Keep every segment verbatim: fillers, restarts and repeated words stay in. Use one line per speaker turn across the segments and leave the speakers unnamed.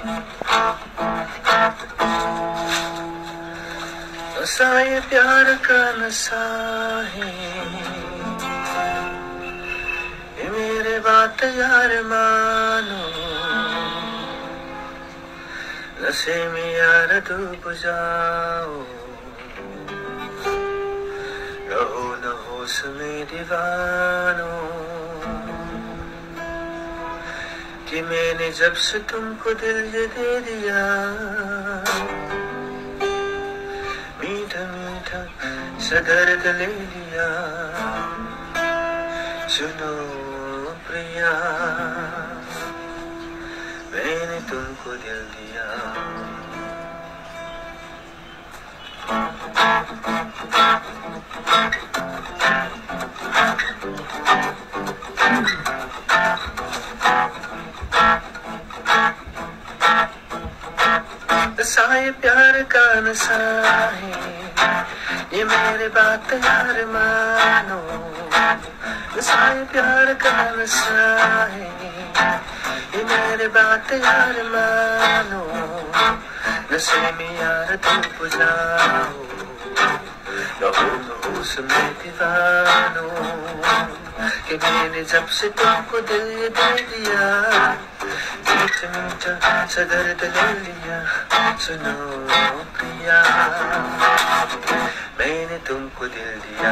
नशा ये प्यार का नशा है, ये मेरे बात यार मानो। नशे में यार डूब जाओ, रहो न होश में दीवानो। कि मैंने जब से तुमको दिल ये दे दिया, मीठा मीठा सा दर्द ले लिया। सुनो प्रिया, मैंने तुमको दिल दिया। नशा ये प्यार का नशा है, ये मेरे बात यार मानो। नशा ये प्यार का नशा है, ये मेरे बात यार मानो। नशे में यार डूब जाओ, रहो न होश में दीवानो। कि मैंने जब से तुमको दिल ये दे दिया, मीठा मीठा सा दर्द ले लिया। सुनो प्रिया, मैंने तुमको दिल दिया।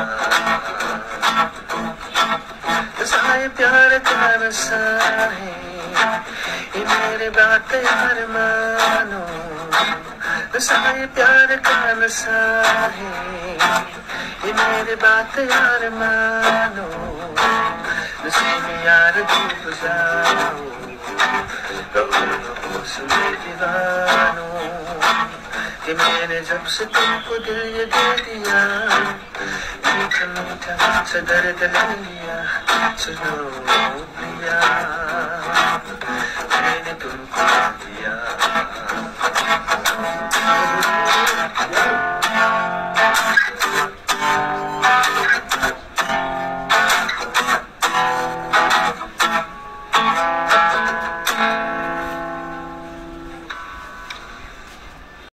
नशा ये प्यार का नशा है, ये मेरे बात यार मानो। नशा ये प्यार का नशा है, ये मेरे बात यार मानो। नशे में यार डूब जाओ, रहो न होश में दीवानो। कि मैंने जब से तुमको दिल ये दे दिया, मीठा मीठा सा दर्द ले लिया। सुनो प्रिया, मैंने तुमको